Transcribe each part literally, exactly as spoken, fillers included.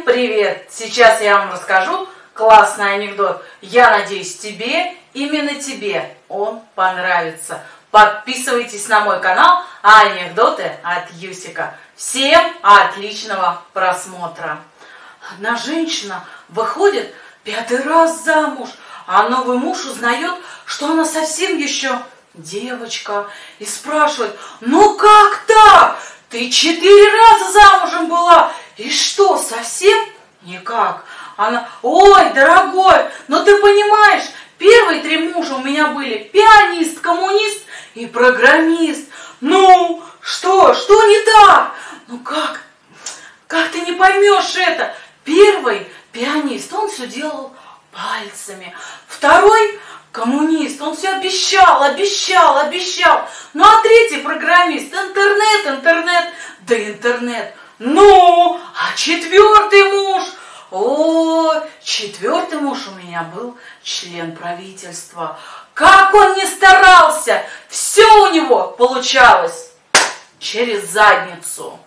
привет! Сейчас я вам расскажу классный анекдот. Я надеюсь, тебе, именно тебе он понравится. Подписывайтесь на мой канал «Анекдоты от Юсика». Всем отличного просмотра! Одна женщина выходит пятый раз замуж, а новый муж узнает, что она совсем еще девочка, и спрашивает: ну как так? Ты четыре раза замужем была, и что, совсем никак? Она: ой, дорогой, но ты понимаешь, первые три мужа у меня были пианист, коммунист и программист. Ну, что, что не так? Ну как, как ты не поймешь это? Первый пианист, он все делал пальцами. Второй коммунист, он все обещал, обещал, обещал. Ну а третий программист, интернет, интернет, да интернет. Ну, а четвертый муж? О, четвертый муж у меня был член правительства. Как он ни старался, все у него получалось через задницу.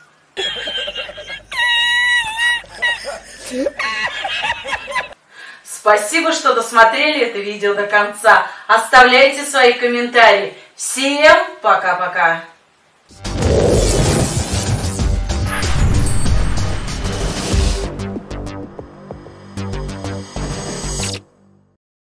Спасибо, что досмотрели это видео до конца. Оставляйте свои комментарии. Всем пока-пока.